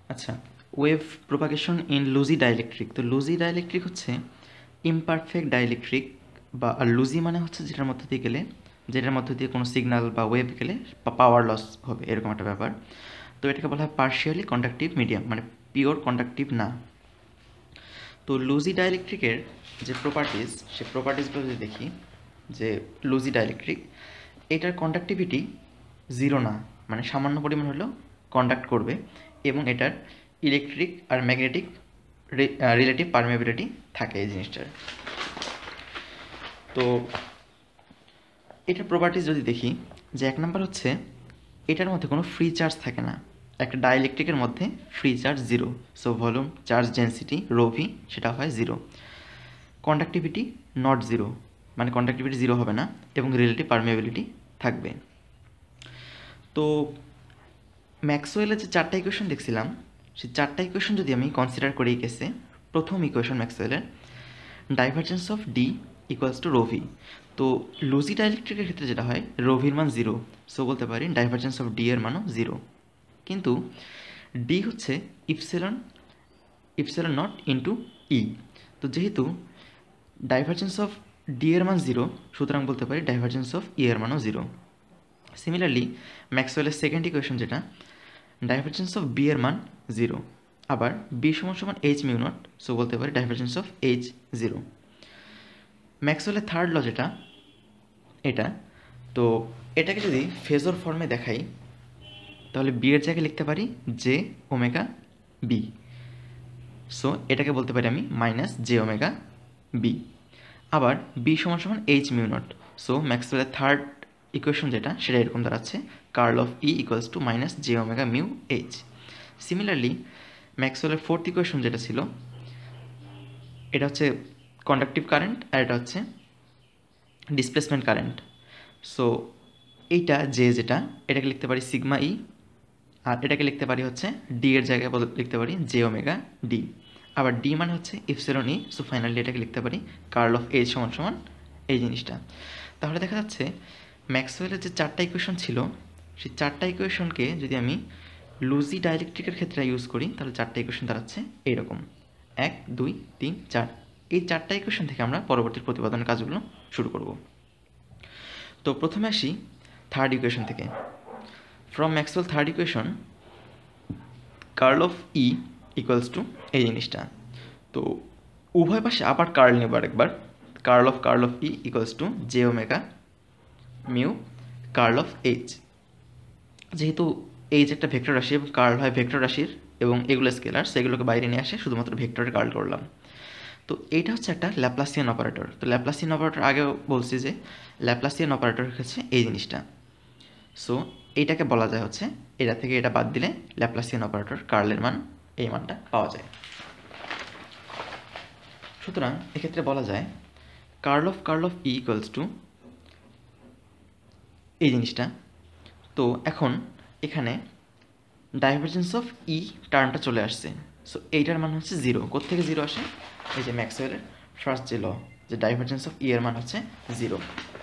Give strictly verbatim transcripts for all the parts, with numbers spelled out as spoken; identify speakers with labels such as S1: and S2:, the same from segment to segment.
S1: আচ্ছা, wave propagation in lossy dielectric. তো lossy dielectric হচ্ছে ইমপারফেক্ট ডাইলেকট্রিক, বা আর লুজি মানে হচ্ছে যেটার মধ্যে দিয়ে গেলে, যেটার মধ্যে দিয়ে কোনো সিগন্যাল বা ওয়েভ গেলে পাওয়ার লস হবে, এরকম একটা ব্যাপার। তো এটাকে বলা হয় পার্শিয়ালি কন্ডাক্টিভ মিডিয়াম, মানে পিওর কন্ডাক্টিভ না। তো লুজি ডাইলেকট্রিকের যে প্রপার্টিজ, সে প্রপার্টিসগুলো যদি দেখি, যে লুজি ডাইলেকট্রিক এটার কন্ডাক্টিভিটি জিরো না, মানে সামান্য পরিমাণ হলেও কন্ডাক্ট করবে, এবং এটার ইলেকট্রিক আর ম্যাগনেটিক রিলেটিভ পারমিয়াবিলিটি থাকে এই জিনিসটার। তো এটার প্রপার্টিজ যদি দেখি, যে এক নাম্বার হচ্ছে এটার মধ্যে কোনো ফ্রি চার্জ থাকে না। একটা ডাইইলেকট্রিকের মধ্যে free charge zero, so volume charge density rho V সেটা হয় জিরো। কন্ডাক্টিভিটি নট জিরো, মানে কন্ডাক্টিভিটি জিরো হবে না, এবং রিলেটিভ পারমিয়াবিলিটি থাকবে। তো ম্যাক্সওয়েলের যে চারটা ইকুয়েশন দেখছিলাম, সেই চারটা ইকুয়েশন যদি আমি কনসিডার করি এই কেসে, প্রথম ইকুয়েশন ম্যাক্সওয়েলের divergence of D equals to rho V. তো লুজি ডাইলেকট্রিকের ক্ষেত্রে যেটা হয়, রোভির মান জিরো, সো বলতে পারি ডাইভারজেন্স অফ ডি এর মানও জিরো। কিন্তু ডি হচ্ছে epsilon epsilon naught into E. তো যেহেতু ডাইভারজেন্স অফ ডি এর মান জিরো, সুতরাং বলতে পারি ডাইভারজেন্স অফ ই এর মানও জিরো। সিমিলারলি ম্যাক্সওয়েলের সেকেন্ড ইকুয়েশন যেটা, ডাইভারজেন্স অফ বি এর মান জিরো, আবার বি সমান সমান এইচ মিউ নট, সো বলতে পারি ডাইভারজেন্স অফ এইচ জিরো। ম্যাক্সওয়েলের থার্ড ল যেটা, এটা তো এটাকে যদি ফেজর ফর্মে দেখাই, তাহলে বি এর জায়গায় লিখতে পারি জে ওমেগা বি, সো এটাকে বলতে পারি আমি মাইনাস জে ওমেগা বি। আবার বি সমান সমান এইচ মিউ নট, সো ম্যাক্সওয়েলের থার্ড ইকুয়েশন যেটা, সেটা এরকম দাঁড়াচ্ছে curl of E equals to minus J omega mu H. Similarly ম্যাক্সওয়েলের ফোর্থ ইকুয়েশন যেটা ছিল, এটা হচ্ছে কন্ডাক্টিভ কারেন্ট, আর এটা হচ্ছে ডিসপ্লেসমেন্ট কারেন্ট। সো এইটা জে যেটা, এটাকে লিখতে পারি সিগমা ই, আর এটাকে লিখতে পারি হচ্ছে ডি এর জায়গায় লিখতে পারি জে ওমেগা ডি। আবার ডি মানে হচ্ছে ইপসিলন ই, সো ফাইনালি এটাকে লিখতে পারি কার্ল অফ এইচ সমান সমান এই জিনিসটা। তাহলে দেখা যাচ্ছে ম্যাক্সওয়েলের যে চারটা ইকুয়েশন ছিল, সেই চারটা ইকুয়েশনকে যদি আমি লুজি ডাইলেকট্রিকের ক্ষেত্রে ইউজ করি, তাহলে চারটা ইকুয়েশন দাঁড়াচ্ছে এইরকম এক দুই তিন চার। এই চারটা ইকুয়েশন থেকে আমরা পরবর্তী প্রতিপাদনের কাজগুলো শুরু করব। তো প্রথমে আসি থার্ড ইকুয়েশন থেকে। From Maxwell third equation, curl of E equals to এই জিনিসটা। তো উভয় পাশে আবার কার্ল নেব আরেকবার, curl of curl of E equals to J omega mu curl of H. যেহেতু এইচ একটা ভেক্টর রাশি এবং কার্ল হয় ভেক্টর রাশির, এবং এগুলো স্কেলার, সেগুলোকে বাইরে নিয়ে আসে শুধুমাত্র ভেক্টরে কার্ল করলাম। তো এইটা হচ্ছে একটা ল্যাপ্লাসিয়ান অপারেটর। তো ল্যাপ্লাসিয়ান অপারেটর আগেও বলছি যে ল্যাপ্লাসিয়ান অপারেটর হচ্ছে এই জিনিসটা। সো এইটাকে বলা যায় হচ্ছে, এটা থেকে এটা বাদ দিলে ল্যাপ্লাসিয়ান অপারেটর কার্লের মান এই মানটা পাওয়া যায়। সুতরাং এক্ষেত্রে বলা যায় curl of curl of E equals to এই জিনিসটা। তো এখন এখানে ডাইভারজেন্স অফ ই টার্মটা চলে আসছে, সো এইটার মান হচ্ছে জিরো। কোত্থেকে জিরো আসে? এই যে ম্যাক্সওয়েলের ফার্স্ট যে ল, যে ডাইভারজেন্স অফ ই এর মান হচ্ছে জিরো।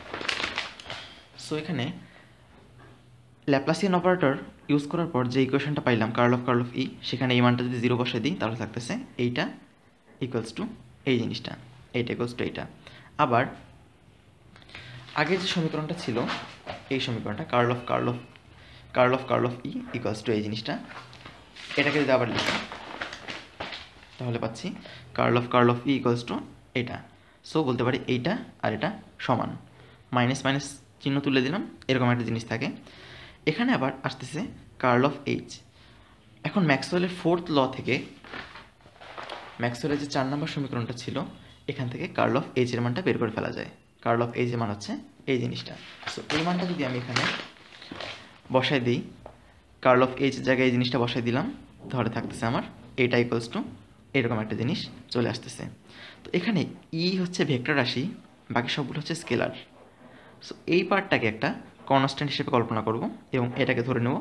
S1: সো এখানে ল্যাপ্লাসিয়ান অপারেটর ইউজ করার পর যে ইকুয়েশনটা পাইলাম curl of curl of E, সেখানে এই মানটা যদি জিরো বসাই দিই, তাহলে থাকতেছে এইটা ইকুয়ালস টু এই জিনিসটা, এইটা ইকুয়ালস টু এইটা। আবার আগের যে সমীকরণটা ছিল, এই সমীকরণটা curl of curl of curl of curl of E equals to এই জিনিসটা, এটাকে যদি আবার লিখি, তাহলে পাচ্ছি curl of curl of E equals to এটা। সো বলতে পারি এইটা আর এটা সমান, মাইনাস মাইনাস চিহ্ন তুলে দিলাম, এরকম একটা জিনিস থাকে। এখানে আবার আসতেছে কার্ল অফ এইচ। এখন ম্যাক্সওয়েলের ফোর্থ ল থেকে, ম্যাক্সওয়েলের যে চার নম্বর সমীকরণটা ছিল, এখান থেকে কার্ল অফ এইচ এর মানটা বের করে ফেলা যায়। কার্ল অফ এইচ এর মান হচ্ছে এই জিনিসটা। সো এই মানটা যদি আমি এখানে বসাই দিই, কার্ল অফ এইচ এর জায়গায় এই জিনিসটা বসাই দিলাম, তাহলে থাকতেছে আমার এইটা ইকুয়ালস টু এরকম একটা জিনিস চলে আসতেছে। তো এখানে ই হচ্ছে ভেক্টর রাশি, বাকি সবগুলো হচ্ছে স্কেলার। সো এই পার্টটাকে একটা কনস্ট্যান্ট হিসেবে কল্পনা করব, এবং এটাকে ধরে নেব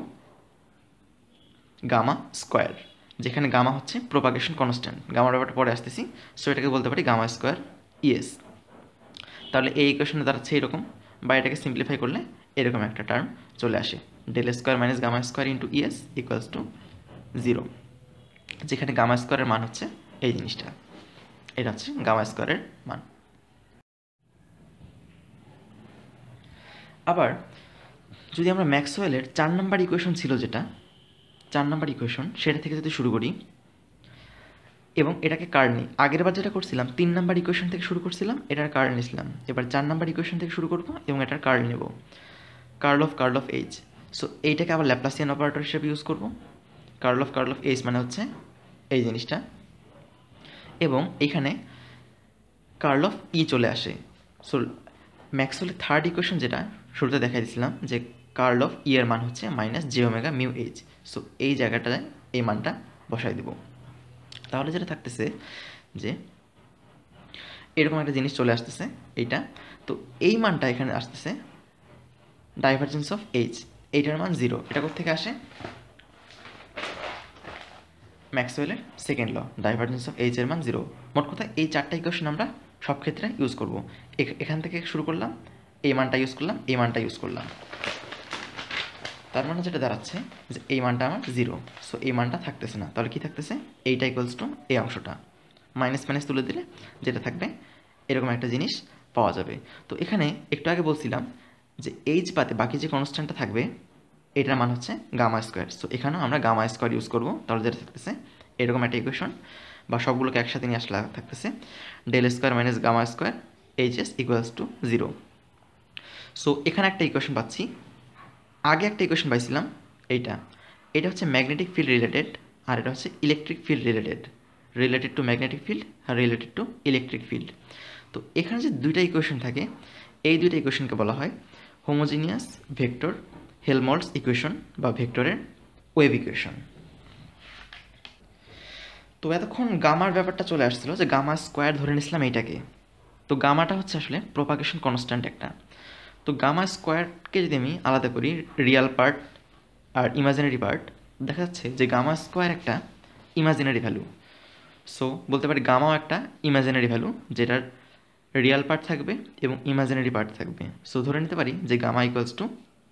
S1: গামা স্কোয়ার, যেখানে গামা হচ্ছে প্রোপাগেশন কনস্ট্যান্ট। গামার ব্যাপারটা পরে আসতেছি। সো এটাকে বলতে পারি গামা স্কোয়ার ইএস। তাহলে এই ইকুয়েশনে দাঁড়াচ্ছে এরকম, বা এটাকে সিম্পলিফাই করলে এরকম একটা টার্ম চলে আসে, del square minus gamma square into E S equals to zero. যেখানে গামা স্কোয়ারের মান হচ্ছে এই জিনিসটা, এটা হচ্ছে গামা স্কোয়ারের মান। আবার যদি আমরা ম্যাক্সওয়েলের চার নাম্বার ইকুয়েশন ছিল যেটা চার নাম্বার ইকুয়েশন সেটা থেকে যদি শুরু করি এবং এটাকে কার্ল নিই, আগের বার যেটা করছিলাম তিন নাম্বার ইকুয়েশন থেকে শুরু করছিলাম, এটার কার্ল নিয়েছিলাম, এবার চার নাম্বার ইকুয়েশন থেকে শুরু করব এবং এটার কার্ল নেব, curl of curl of H. So এইটাকে আবার ল্যাপ্লাসিয়ান অপারেটর হিসেবে ইউজ করব। Curl of curl of H মানে হচ্ছে এই জিনিসটা, এবং এখানে কার্ল অফ ই চলে আসে। সো ম্যাক্সওয়েলের থার্ড ইকুয়েশন যেটা শুরুতে দেখাই দিয়েছিলাম যে কার্ল অফ ই এর মান হচ্ছে minus J omega mu H. So এই জায়গাটায় এই মানটা বসাই দেব। তাহলে যেটা থাকতেছে যে এরকম একটা জিনিস চলে আসতেছে এইটা, তো এই মানটা এখানে আসতেছে ডাইভারজেন্স অফ এইচ, এইটার মান জিরো। এটা কোথা থেকে আসে? ম্যাক্সওয়েলের second law, divergence of H এর মান জিরো। মোট কথা এই চারটা ইকুয়েশন আমরা সব ক্ষেত্রে ইউজ করব। এখান থেকে শুরু করলাম, এই মানটা ইউজ করলাম, এই মানটা ইউজ করলাম, তার মানে যেটা দাঁড়াচ্ছে যে এই মানটা আমার জিরো। সো এই মানটা থাকতেছে না, তাহলে কি থাকতেছে? এইটা ইকুয়ালস টু এই অংশটা, মাইনাস মাইনাস তুলে দিলে যেটা থাকবে এরকম একটা জিনিস পাওয়া যাবে। তো এখানে একটু আগে বলছিলাম যে এইচ বাদে বাকি যে কনস্ট্যান্টটা থাকবে এটার মান হচ্ছে গামা স্কোয়ার। সো এখানেও আমরা গামা স্কোয়ার ইউজ করবো, তাহলে যেটা থাকতেছে এরকম একটা ইকুয়েশন, বা সবগুলোকে একসাথে নিয়ে আসলে থাকতেছে del square minus gamma square H S equals to zero. So এখানে একটা ইকুয়েশন পাচ্ছি, আগে একটা ইকুয়েশন পাইছিলাম এইটা, এটা হচ্ছে ম্যাগনেটিক ফিল্ড রিলেটেড, আর এটা হচ্ছে electric field related, related to magnetic field আর রিলেটেড টু ইলেকট্রিক ফিল্ড। তো এখানে যে দুইটা ইকুয়েশন থাকে, এই দুইটা ইকুয়েশনকে বলা হয় হোমোজিনিয়াস ভেক্টর হেলমহল্টজ ইকুয়েশন বা ভেক্টরের ওয়েভ ইকুয়েশন। তো এতক্ষণ গামার ব্যাপারটা চলে আসছিল যে গামা স্কোয়ার ধরে নিয়েছিলাম এইটাকে, তো গামাটা হচ্ছে আসলে প্রোপাগেশন কনস্ট্যান্ট একটা। তো গামা স্কোয়ারকে যদি আমি আলাদা করি রিয়াল পার্ট আর ইমাজিনারি পার্ট, দেখা যাচ্ছে যে গামা স্কোয়ার একটা ইমাজিনারি ভ্যালু। সো বলতে পারি গামাও একটা ইমাজিনারি ভ্যালু যেটার রিয়াল পার্ট থাকবে এবং ইমাজিনারি পার্ট থাকবে। সো ধরে নিতে পারি যে gamma equals to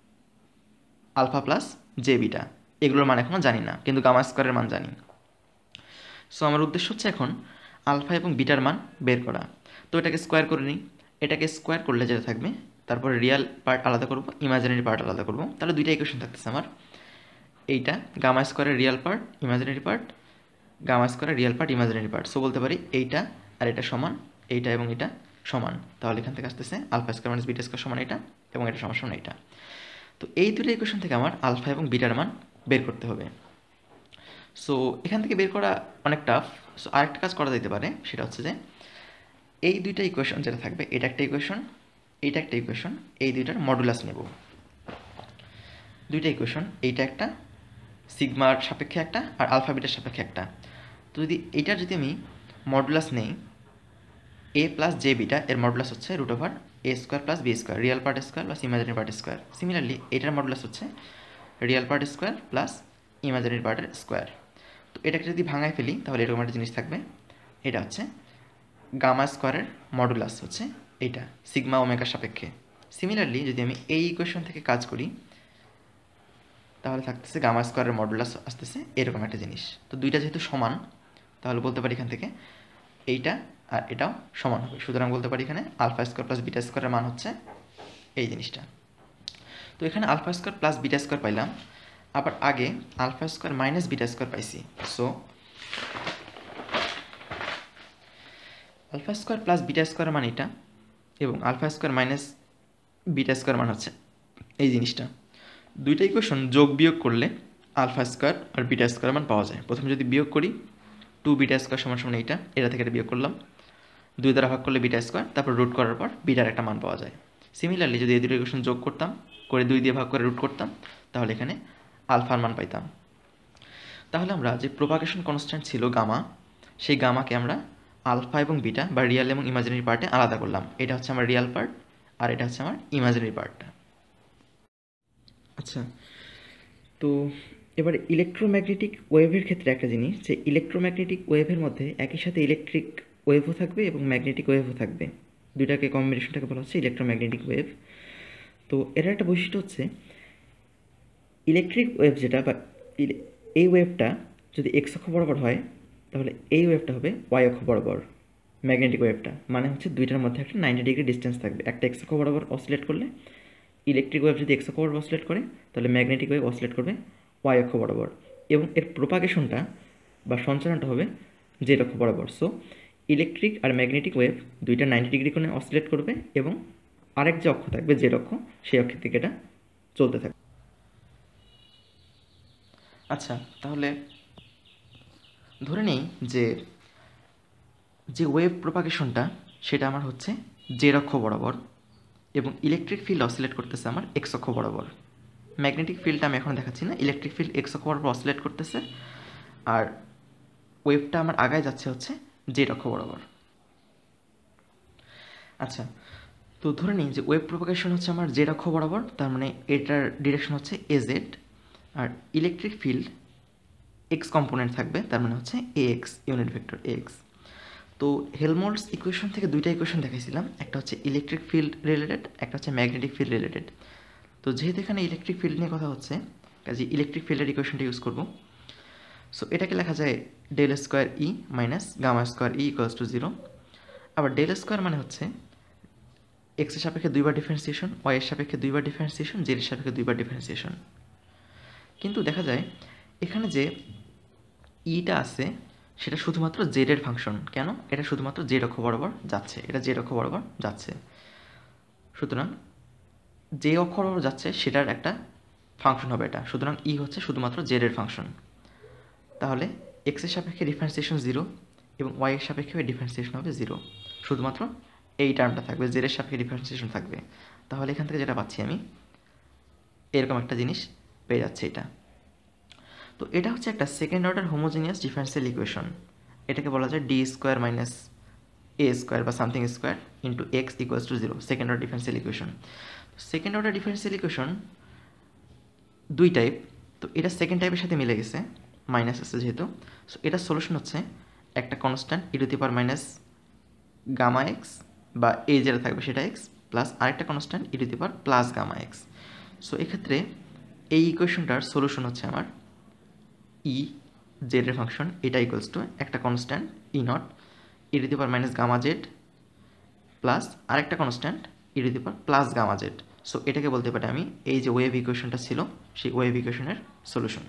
S1: alpha plus J beta. এগুলোর মান এখনও জানি না, কিন্তু গামা স্কোয়ারের মান জানি। সো আমার উদ্দেশ্য হচ্ছে এখন আলফা এবং বিটার মান বের করা। তো এটাকে স্কোয়ার করে নিই, এটাকে স্কোয়ার করলে যেটা থাকবে, তারপরে রিয়াল পার্ট আলাদা করব, ইমাজিনারি পার্ট আলাদা করব, তাহলে দুইটা ইকুয়েশন থাকতেছে আমার। এইটা গামা স্কোয়ারের real part imaginary part, gamma স্কোয়ারের real part imaginary part. So বলতে পারি এইটা আর এটা সমান, এইটা এবং এটা সমান, তাহলে এখান থেকে আসতেছে alpha square minus beta square সমান এটা, এবং এটা সমান সমান এইটা। তো এই দুটো ইকুয়েশন থেকে আমার আলফা এবং বিটার মান বের করতে হবে। সো এখান থেকে বের করা অনেক টাফ। সো আরেকটা কাজ করা যেতে পারে, সেটা হচ্ছে যে এই দুইটা ইকুয়েশন যেটা থাকবে, এটা একটা ইকুয়েশন, এইটা একটা ইকুয়েশন, এই দুইটার মডুলাস নেব। দুইটা ইকুয়েশন, এইটা একটা সিগমার সাপেক্ষে একটা আর আলফা বিটার সাপেক্ষে একটা। তো যদি এইটার যদি আমি মডুলাস নেই, এ প্লাস জে বিটা এর মডুলাস হচ্ছে root over A square plus B square, real part square plus imaginary part square. Similarly এটার মডুলাস হচ্ছে real part square plus imaginary পার্টের স্কোয়ার। তো এটাকে যদি ভাঙায় ফেলি তাহলে এরকম একটা জিনিস থাকবে, এটা হচ্ছে গামা স্কোয়ারের মডুলাস হচ্ছে এইটা সিগমা ওমেগার সাপেক্ষে। সিমিলারলি যদি আমি এই ইকুয়েশন থেকে কাজ করি তাহলে থাকতেছে গামা স্কোয়ারের মডুলাস আসতেছে এরকম একটা জিনিস। তো দুইটা যেহেতু সমান, তাহলে বলতে পারি এখান থেকে এইটা আর এটাও সমান হবে। সুতরাং বলতে পারি এখানে আলফা স্কোয়ার প্লাস বিটা স্কোয়ারের মান হচ্ছে এই জিনিসটা। তো এখানে alpha square plus beta square পাইলাম, আবার আগে alpha square minus beta square পাইছি। So alpha square plus beta স্কোয়ারের মান এটা, এবং alpha square minus beta square মান হচ্ছে এই জিনিসটা। দুইটা ইকুয়েশন যোগ বিয়োগ করলে আলফা স্কোয়ার আর বিটা স্কোয়ার মান পাওয়া যায়। প্রথমে যদি বিয়োগ করি টু বিটা স্কোয়ার সমান সমান এইটা, এটা থেকে এটা বিয়োগ করলাম, দুই দ্বারা ভাগ করলে বিটা স্কোয়ার, তারপর রুট করার পর বিটার একটা মান পাওয়া যায়। সিমিলারলি যদি এই দুটো ইকুয়েশন যোগ করতাম, করে দুই দিয়ে ভাগ করে রুট করতাম, তাহলে এখানে আলফার মান পাইতাম। তাহলে আমরা যে প্রোপাগেশন কনস্ট্যান্ট ছিল গামা, সেই গামাকে আমরা আলফা এবং বিটা বা রিয়াল এবং ইমাজিনারি পার্টে আলাদা করলাম। এটা হচ্ছে আমার রিয়াল পার্ট আর এটা হচ্ছে আমার ইমাজিনারি পার্টটা। আচ্ছা, তো এবার ইলেকট্রোম্যাগনেটিক ওয়েভের ক্ষেত্রে একটা জিনিস, যে ইলেকট্রোম্যাগনেটিক ওয়েভের মধ্যে একই সাথে ইলেকট্রিক ওয়েভও থাকবে এবং ম্যাগনেটিক ওয়েভও থাকবে, দুইটাকে কম্বিনেশনটাকে বলা হচ্ছে ইলেকট্রোম্যাগনেটিক ওয়েভ। তো এর একটা বৈশিষ্ট্য হচ্ছে ইলেকট্রিক ওয়েভ যেটা বা এই ওয়েভটা যদি এক্স অক্ষ বরাবর হয় তাহলে এই ওয়েভটা হবে ওয়াই অক্ষ বরাবর, ম্যাগনেটিক ওয়েভটা। মানে হচ্ছে দুইটার মধ্যে একটা নাইনটি ডিগ্রি ডিস্টেন্স থাকবে। একটা এক্স অক্ষ বরাবর অসিলেট করলে, ইলেকট্রিক ওয়েভ যদি এক্স অক্ষ বরাবর অসিলেট করে, তাহলে ম্যাগনেটিক ওয়েভ অসিলেট করবে ওয়াই অক্ষ বরাবর, এবং এর প্রোপাগেশনটা বা সঞ্চালনটা হবে জেড অক্ষ বরাবর। সো ইলেকট্রিক আর ম্যাগনেটিক ওয়েভ দুইটা নাইনটি ডিগ্রি কোণে অসিলেট করবে, এবং আরেক যে অক্ষ থাকবে জেড অক্ষ, সেই অক্ষের দিকে এটা চলতে থাকবে। আচ্ছা, তাহলে ধরে নেই যে যে ওয়েভ প্রোপাগেশনটা সেটা আমার হচ্ছে জেড অক্ষ বরাবর, এবং ইলেকট্রিক ফিল্ড অসিলেট করতেছে আমার এক্স অক্ষ বরাবর। ম্যাগনেটিক ফিল্ডটা আমি এখন দেখাচ্ছি না, ইলেকট্রিক ফিল্ড এক্স অক্ষ বরাবর অসিলেট করতেছে, আর ওয়েভটা আমার আগায় যাচ্ছে হচ্ছে জেড অক্ষ বরাবর। আচ্ছা, তো ধরে নিই যে ওয়েভ প্রোপাগেশন হচ্ছে আমার জেড অক্ষ বরাবর, তার মানে এটার ডিরেকশন হচ্ছে এ জেড, আর ইলেকট্রিক ফিল্ড এক্স কম্পোনেন্ট থাকবে, তার মানে হচ্ছে A X, unit vector A X. তো হেলমোল্টস ইকুয়েশন থেকে দুইটা ইকুয়েশন দেখাইছিলাম, একটা হচ্ছে ইলেকট্রিক ফিল্ড রিলেটেড, একটা হচ্ছে ম্যাগনেটিক ফিল্ড রিলেটেড। তো যেহেতু এখানে ইলেকট্রিক ফিল্ড নিয়ে কথা হচ্ছে, কাজে ইলেকট্রিক ফিল্ডের ইকুয়েশনটা ইউজ করব। সো এটাকে লেখা যায় del square E minus gamma square E equals to zero. আবার ডেল স্কোয়ার মানে হচ্ছে এক্স এর সাপেক্ষে দুইবার ডিফারেন্সিয়েশন, ওয়াই এর সাপেক্ষে দুইবার ডিফারেন্সিয়েশন, জেড এর সাপেক্ষে দুইবার ডিফারেন্সিয়েশন। কিন্তু দেখা যায় এখানে যে ইটা আছে সেটা শুধুমাত্র জেড এর ফাংশন। কেন? এটা শুধুমাত্র জেড অক্ষ বরাবর যাচ্ছে, এটা জেড অক্ষ বরাবর যাচ্ছে। সুতরাং যে অক্ষ বরাবর যাচ্ছে সেটার একটা ফাংশন হবে এটা, সুতরাং ই হচ্ছে শুধুমাত্র জেড এর ফাংশন। তাহলে এক্স এর সাপেক্ষে ডিফারেন্সিয়েশন জিরো এবং ওয়াই এর সাপেক্ষে ডিফারেন্সিয়েশন হবে জিরো, শুধুমাত্র এই টার্মটা থাকবে, জেড এর সাপেক্ষে ডিফারেন্সিয়েশন থাকবে। তাহলে এখান থেকে যেটা পাচ্ছি আমি এরকম একটা জিনিস পেয়ে যাচ্ছে এটা। তো এটা হচ্ছে একটা second order homogeneous differential equation. এটাকে বলা যায় D square minus A square বা something square into X equals to zero, second order differential equation. Second order differential equation দুই টাইপ, তো এটা সেকেন্ড টাইপের সাথে মিলে গেছে, মাইনাস আছে যেহেতু। সো এটার সলিউশন হচ্ছে একটা constant E to the power minus gamma X, বা এ যেটা থাকবে সেটা এক্স, প্লাস আরেকটা constant E to the power plus gamma X. So এক্ষেত্রে এই ইকুয়েশনটার সলিউশন হচ্ছে আমার ই জেড এর ফাংশন, এটা ইকুয়ালস টু একটা constant E naught E to the power minus gamma Z, plus আরেকটা constant E to the power plus gamma Z. So এটাকে বলতে পারি আমি এই যে ওয়েভ ইকুয়েশনটা ছিল সেই ওয়েভ ইকুয়েশনের সলিউশন।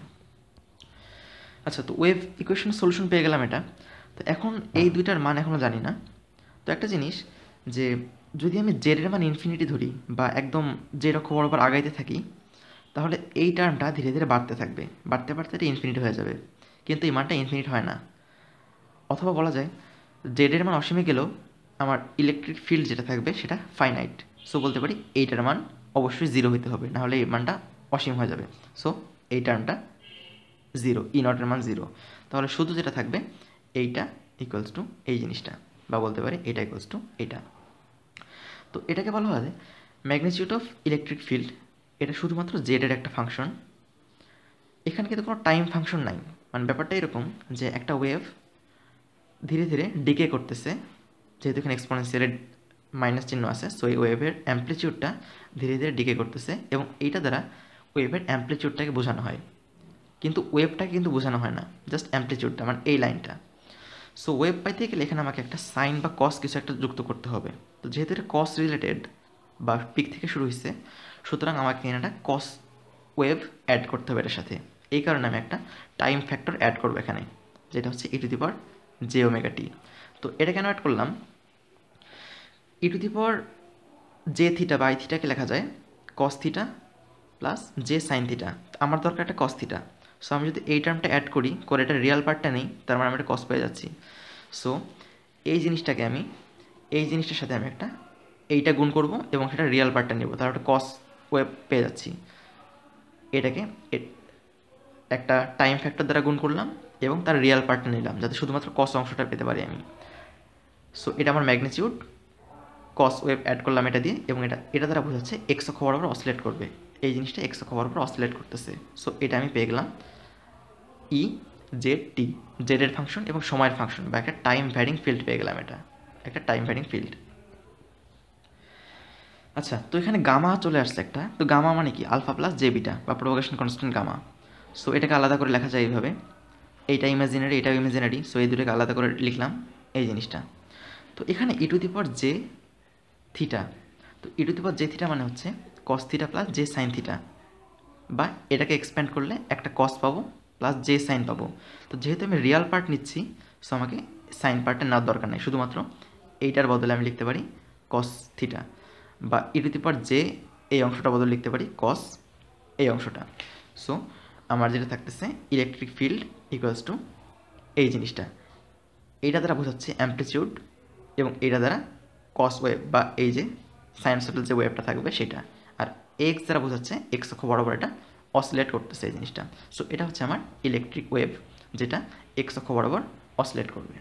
S1: আচ্ছা, তো ওয়েভ ইকুয়েশনের সলিউশন পেয়ে গেলাম এটা। তো এখন এই দুইটার মান এখনও জানি না। তো একটা জিনিস যে যদি আমি জেডের মান ইনফিনিটি ধরি বা একদম জেড অক্ষ বরাবর আগাইতে থাকি, তাহলে এই টার্মটা ধীরে ধীরে বাড়তে থাকবে, বাড়তে বাড়তে এটা ইনফিনিটি হয়ে যাবে, কিন্তু এই মানটা ইনফিনিট হয় না। অথবা বলা যায় জেডের মান অসীমে গেলেও আমার ইলেকট্রিক ফিল্ড যেটা থাকবে সেটা ফাইনাইট। সো বলতে পারি এইটার মান অবশ্যই জিরো হতে হবে, নাহলে এই মানটা অসীম হয়ে যাবে। সো এই টার্মটা জিরো, ই নটের মান জিরো। তাহলে শুধু যেটা থাকবে এইটা ইকুয়ালস টু এই জিনিসটা, বা বলতে পারি এটা ইকুয়ালস টু এইটা। তো এটাকে বলা হয় ম্যাগনিটিউড অফ ইলেকট্রিক ফিল্ড। এটা শুধুমাত্র জেডের একটা ফাংশন, এখানে কিন্তু কোনো টাইম ফাংশন নাই। মানে ব্যাপারটা এরকম যে একটা ওয়েভ ধীরে ধীরে ডিকে করতেছে, যেহেতু এখানে এক্সপোনেনশিয়ালের মাইনাস চিহ্ন আছে, সো এই ওয়েভের অ্যাম্পলিটিউডটা ধীরে ধীরে ডিকে করতেছে, এবং এইটা দ্বারা ওয়েভের অ্যাম্পলিটিউডটাকে বোঝানো হয়, কিন্তু ওয়েভটাকে কিন্তু বোঝানো হয় না, জাস্ট অ্যাম্পলিটিউডটা, মানে এই লাইনটা। সো ওয়েভ পাইতে গেলে এখানে আমাকে একটা সাইন বা কস কিছু একটা যুক্ত করতে হবে। তো যেহেতু এটা কস রিলেটেড বা পিক থেকে শুরু হয়েছে, সুতরাং আমাকে এখানে একটা কস ওয়েভ অ্যাড করতে হবে এটার সাথে। এই কারণে আমি একটা টাইম ফ্যাক্টর অ্যাড করবো এখানে, যেটা হচ্ছে E to the power J omega T. তো এটা কেন অ্যাড করলাম? E to the power J theta বা আই থিটাকে লেখা যায় cos theta plus J sine theta. আমার দরকার একটা কস থিটা। সো আমি যদি এই টার্মটা অ্যাড করি, করে এটা রিয়াল পার্টটা নেই, তার মানে আমি একটা কস পেয়ে যাচ্ছি। সো এই জিনিসটাকে আমি এই জিনিসটার সাথে আমি একটা এইটা গুণ করব এবং সেটা রিয়াল পার্টটা নেব, তার একটা কস ওয়েভ পেয়ে যাচ্ছি। এটাকে একটা টাইম ফ্যাক্টর দ্বারা গুণ করলাম এবং তার রিয়াল পার্টটা নিলাম, যাতে শুধুমাত্র কস অংশটা পেতে পারি আমি। সো এটা আমার ম্যাগনিটিউড, কস ওয়েভ অ্যাড করলাম এটা দিয়ে, এবং এটা এটা দ্বারা বোঝাচ্ছে এক্স অক্ষ বরাবর অসিলেট করবে, এই জিনিসটা এক্স অক্ষ বরাবর অসিলেট করতেছে। সো এটা আমি পেয়ে গেলাম ই জেড টি, জেডের ফাংশন এবং সময়ের ফাংশন, বা একটা টাইম ভ্যারিং ফিল্ড পেয়ে গেলাম, এটা একটা টাইম ভ্যারিং ফিল্ড। আচ্ছা, তো এখানে গামা চলে আসছে একটা। তো গামা মানে কি? আলফা প্লাস জে বিটা বা প্রোপাগেশন কনস্ট্যান্ট গামা। সো এটাকে আলাদা করে লেখা যায় এইভাবে, এইটা ইমাজিনারি, এটাও ইমাজিনারি, সো এই দুটোকে আলাদা করে লিখলাম এই জিনিসটা। তো এখানে E to the power J theta, তো E to the power J theta মানে হচ্ছে cos theta plus J sine theta, বা এটাকে এক্সপ্যান্ড করলে একটা কস পাবো প্লাস জে সাইন পাবো। তো যেহেতু আমি রিয়াল পার্ট নিচ্ছি, সো আমাকে সাইন পার্টটা নেওয়ার দরকার নেই, শুধুমাত্র এইটার বদলে আমি লিখতে পারি কস থিটা, বা ই টু দি পাওয়ার জে এই অংশটা বদলে লিখতে পারি কস এই অংশটা। সো আমার যেটা থাকতেছে ইলেকট্রিক ফিল্ড ইকুয়ালস টু এই জিনিসটা, এইটা দ্বারা বোঝাচ্ছে অ্যাম্পলিটিউড, এবং এইটা দ্বারা কস ওয়েভ বা এই যে সাইনোসয়েডাল যে ওয়েভটা থাকবে সেটা, আর এক্স দ্বারা বোঝাচ্ছে এক্স অক্ষ বরাবর এটা অসিলেট করতেছে এই জিনিসটা। সো এটা হচ্ছে আমার ইলেকট্রিক ওয়েভ, যেটা এক্স অক্ষ বরাবর অসিলেট করবে।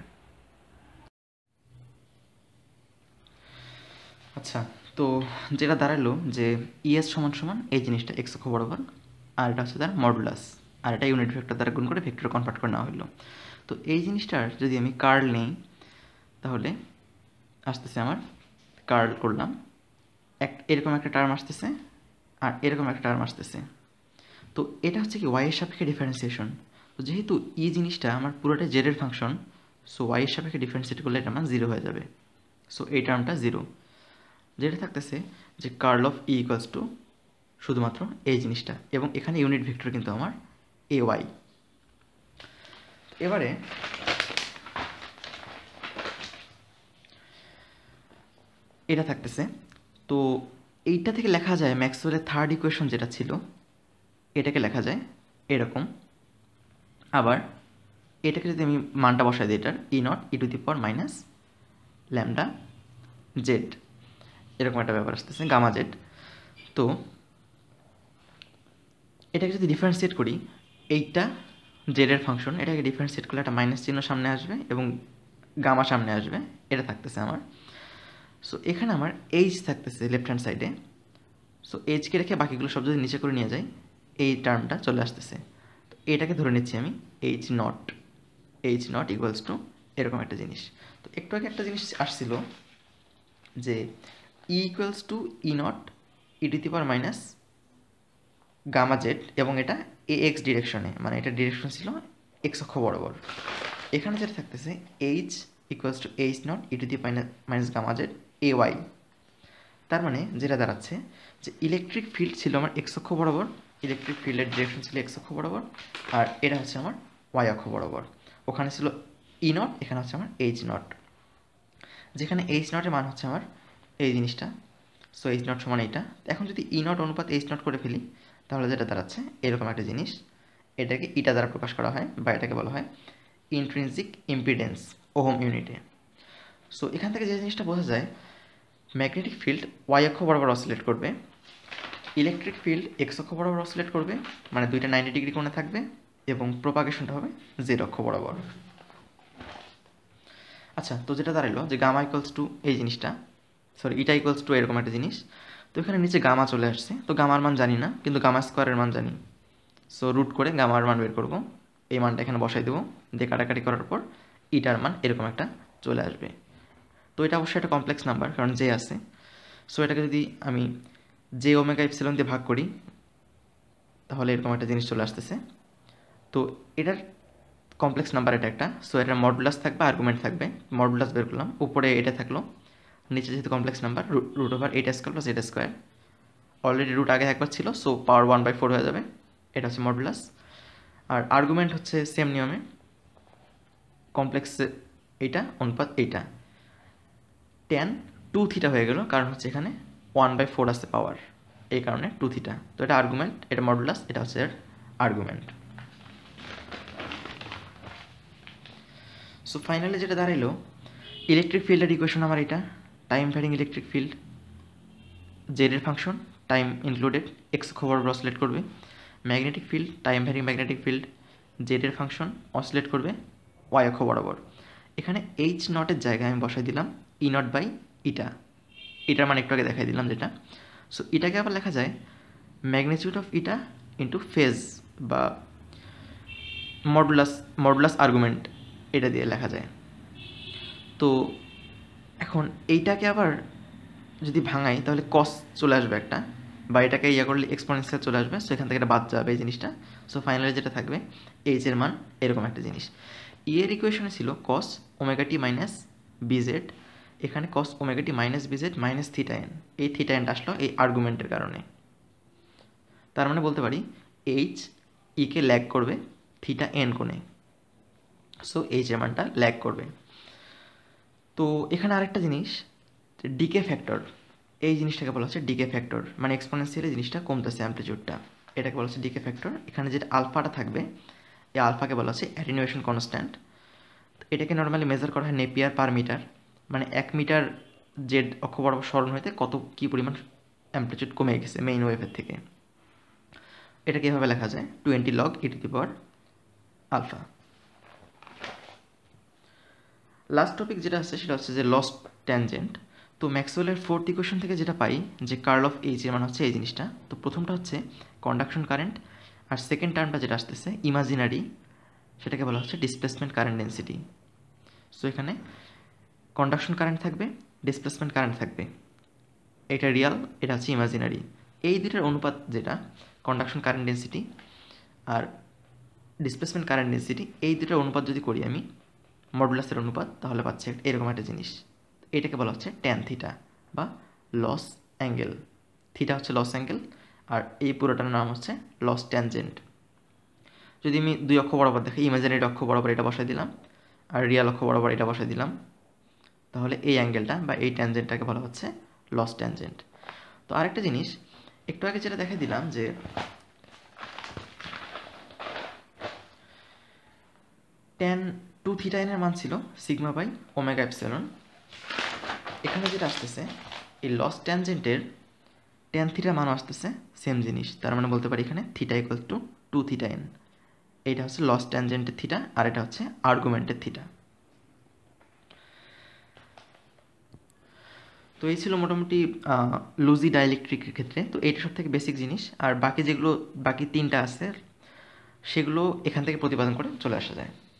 S1: আচ্ছা, তো যেটা দাঁড়ালো যে ইএস সমান সমান এই জিনিসটা এক্স অক্ষ বরাবর, আর এটা হচ্ছে তার মডুলাস, আর এটা ইউনিট ভেক্টর দ্বারা গুণ করে ভেক্টর কনভার্ট করে নেওয়া হলো। তো এই জিনিসটার যদি আমি কার্ল নেই, তাহলে আসতেছে আমার কার্ল করলাম, এক এরকম একটা টার্ম আসতেছে আর এরকম একটা টার্ম আসতেছে। তো এটা হচ্ছে কি ওয়াই এর সাপেক্ষে ডিফারেন্সিয়েশন। তো যেহেতু ই জিনিসটা আমার পুরোটা জেড এর ফাংশন, সো ওয়াই এর সাপেক্ষে ডিফারেন্সিয়েট করলে এটা আমার জিরো হয়ে যাবে। সো এই টার্মটা জিরো, যেটা থাকতেছে যে curl of E equals to শুধুমাত্র এই জিনিসটা, এবং এখানে ইউনিট ভেক্টর কিন্তু আমার এ ওয়াই। এবারে এটা থাকতেছে, তো এইটা থেকে লেখা যায় ম্যাক্সওয়েলের থার্ড ইকুয়েশন যেটা ছিল, এটাকে লেখা যায় এরকম। আবার এটাকে যদি আমি মানটা বসাই দিই, এটার E naught E to the power minus lambda Z, এরকম একটা ব্যাপার আসতেছে গামা জেড। তো এটাকে যদি ডিফারেন্সিয়েট করি, এইটা জেডের ফাংশন, এটাকে ডিফারেন্সিয়েট করলে একটা মাইনাস চিহ্ন সামনে আসবে এবং গামা সামনে আসবে, এটা থাকতেছে আমার। সো এখানে আমার এইচ থাকতেছে লেফট হ্যান্ড সাইডে, সো এইচকে রেখে বাকিগুলো সব যদি নিচে করে নিয়ে যাই, এই টার্মটা চলে আসতেছে। তো এটাকে ধরে নিচ্ছি আমি H naught, H naught equals to এরকম একটা জিনিস। তো একটু আগে একটা জিনিস আসছিল যে E equals to E naught E to the power minus gamma Z, এবং এটা এ এক্স ডিরেকশনে, মানে এটা ডিরেকশন ছিল এক্স অক্ষ বরাবর। এখানে যেটা থাকতেছে H equals to H naught E to the minus gamma Z A Y. তার মানে যেটা দাঁড়াচ্ছে যে ইলেকট্রিক ফিল্ড ছিল আমার এক্স অক্ষ বরাবর, ইলেকট্রিক ফিল্ডের ডিরেকশন ছিল এক্স অক্ষ বরাবর, আর এটা হচ্ছে আমার ওয়াই অক্ষ বরাবর। ওখানে ছিল ই নট, এখানে হচ্ছে আমার এইচ নট, যেখানে এইচ নটের মান হচ্ছে আমার এই জিনিসটা। সো এইচ নট সমান এইটা। এখন যদি ই নট অনুপাত এইচ নট করে ফেলি, তাহলে যেটা দাঁড়াচ্ছে এরকম একটা জিনিস, এটাকে ইটা দ্বারা প্রকাশ করা হয়, বা এটাকে বলা হয় ইন্ট্রিনসিক ইম্পিডেন্স ওহম ইউনিটে। সো এখান থেকে যে জিনিসটা বোঝা যায়, ম্যাগনেটিক ফিল্ড ওয়াই অক্ষ বরাবর অসিলেট করবে, ইলেকট্রিক ফিল্ড এক্স অক্ষ বরাবর অসিলেট করবে, মানে দুইটা নাইনটি ডিগ্রি কোণে থাকবে, এবং প্রোপাগেশনটা হবে জেড অক্ষ বরাবর। আচ্ছা, তো যেটা দাঁড়ালো যে গামা ইকুয়ালস টু এই জিনিসটা, সরি ইটা ইকুয়ালস টু এরকম একটা জিনিস। তো এখানে নিচে গামা চলে আসছে, তো গামার মান জানি না, কিন্তু গামা স্কোয়ারের মান জানি। সো রুট করে গামার মান বের করবো, এই মানটা এখানে বসাই দেবো, দিয়ে কাটাকাটি করার পর ইটার মান এরকম একটা চলে আসবে। তো এটা অবশ্যই একটা কমপ্লেক্স নাম্বার, কারণ জে আছে। সো এটাকে যদি আমি জে ওমেগা ইপসিলন দিয়ে ভাগ করি, তাহলে এরকম একটা জিনিস চলে আসতেছে। তো এটার কমপ্লেক্স নাম্বার এটা একটা, সো এটার মডুলাস থাকবে, আর্গুমেন্ট থাকবে, মডুলাস বের করলাম, উপরে এটা থাকলো, নিচে যেহেতু complex number root over eight square plus eight square, already root আগে একবার ছিল, so power one by four হয়ে যাবে, এটা হচ্ছে মডুলাস। আর আর্গুমেন্ট হচ্ছে সেম নিয়মে কমপ্লেক্স এইটা অনুপাত এইটা, টেন টু থিটা হয়ে গেল, কারণ হচ্ছে এখানে ওয়ান বাই ফোর আসছে পাওয়ার, এই কারণে টু থিটা। তো এটা আর্গুমেন্ট, এটা মডুলাস, এটা হচ্ছে এর আর্গুমেন্ট। সো ফাইনালি যেটা দাঁড়াইলো, ইলেকট্রিক ফিল্ডের ইকুয়েশন আমার এটা, time varying electric field Z এর ফাংশন, টাইম ইনক্লুডেড, এক্স অক্ষ বরাবর অসিলেট করবে। Magnetic field time varying magnetic field Z এর ফাংশন, অসিলেট করবে ওয়াই অক্ষ বরাবর। এখানে এইচ নটের জায়গায় আমি বসাই দিলাম ই নট বাই ইটা, এটার মানে একটু আগে দেখাই দিলাম যেটা। সো এটাকে আবার লেখা যায় magnitude of eta into phase বা মডুলাস, মডুলাস আর্গুমেন্ট, এটা দিয়ে লেখা যায়। তো এখন এইটাকে আবার যদি ভাঙাই, তাহলে কস চলে আসবে একটা, বা এটাকে ইয়া করলে এক্সপোনেনশিয়াল চলে আসবে, সো এখান থেকে এটা বাদ যাবে এই জিনিসটা। সো ফাইনালি যেটা থাকবে এইচ এর মান এরকম একটা জিনিস। ই এর ইকুয়েশনে ছিল cos omega T minus B Z, এখানে cos omega T minus B Z minus theta N, এই থিটা এনটা আসলো এই আর্গুমেন্টের কারণে। তার মানে বলতে পারি এইচ ইকে ল্যাগ করবে থিটা এন কোণে, সো এইচ এর মানটা ল্যাগ করবে। তো এখানে আরেকটা জিনিস, ডিকে ফ্যাক্টর, এই জিনিসটাকে বলা হচ্ছে ডিকে ফ্যাক্টর, মানে এক্সপোনেনশিয়ালি জিনিসটা কমতেছে অ্যামপ্লিটিউডটা, এটাকে বলা হচ্ছে ডিকে ফ্যাক্টর। এখানে যেটা আলফাটা থাকবে এই আলফাকে বলা হচ্ছে অ্যাটেনুয়েশন কনস্ট্যান্ট। এটাকে নর্মালি মেজার করা হয় নেপিয়ার পার মিটার, মানে এক মিটার জেড অক্ষ বরাবর সরণ হইতে কত কী পরিমাণ অ্যামপ্লিটিউড কমে গেছে মেইন ওয়েভের থেকে। এটাকে এভাবে লেখা যায় twenty log E to the power alpha. Last topic যেটা আছে সেটা হচ্ছে যে লস্ট ট্যানজেন্ট। তো ম্যাক্সওয়েলের ফোর্থ ইকুয়েশন থেকে যেটা পাই যে কার্ল অফ এইচ এর মান হচ্ছে এই জিনিসটা। তো প্রথমটা হচ্ছে কন্ডাকশন কারেন্ট, আর সেকেন্ড টার্মটা যেটা আসতেছে ইমাজিনারি, সেটাকে বলা হচ্ছে ডিসপ্লেসমেন্ট কারেন্ট ডেন্সিটি। সো এখানে কন্ডাকশন কারেন্ট থাকবে, ডিসপ্লেসমেন্ট কারেন্ট থাকবে, এটা রিয়াল, এটা হচ্ছে ইমাজিনারি। এই দুটার অনুপাত যেটা কন্ডাকশন কারেন্ট ডেন্সিটি আর ডিসপ্লেসমেন্ট কারেন্ট ডেন্সিটি, এই দুটার অনুপাত যদি করি আমি মডুলাসের অনুপাত, তাহলে পাচ্ছে এরকম একটা জিনিস। এটাকে বলা হচ্ছে ট্যান থিটা বা লস অ্যাঙ্গেল। থিটা হচ্ছে লস অ্যাঙ্গেল আর এই পুরোটার নাম হচ্ছে লস ট্যানজেন্ট। যদি আমি দুই অক্ষ বরাবর দেখি, ইমাজিনারি অক্ষ বরাবর এটা বসাই দিলাম আর রিয়াল অক্ষ বরাবর এটা বসাই দিলাম, তাহলে এই অ্যাঙ্গেলটা বা এই ট্যানজেন্টটাকে বলা হচ্ছে লস ট্যানজেন্ট। তো আরেকটা জিনিস একটু আগে যেটা দেখে দিলাম যে ট্যান টু থিটা এনের মান ছিল সিগমা বাই ওমেগা এপসিলন। এখানে যেটা আসতেছে এই লস ট্যানজেন্টের ট্যান থিটার মানও আসতেছে সেম জিনিস, তার মানে বলতে পারি এখানে theta equal to two theta N. এইটা হচ্ছে লস ট্যানজেন্টের থিটা আর এটা হচ্ছে আর্গুমেন্টের থিটা। তো এই ছিল মোটামুটি লুজি ডাইলেকট্রিকের ক্ষেত্রে। তো এইটা সব থেকে বেসিক জিনিস, আর বাকি যেগুলো বাকি তিনটা আছে সেগুলো এখান থেকে প্রতিপাদন করে চলে আসা যায়।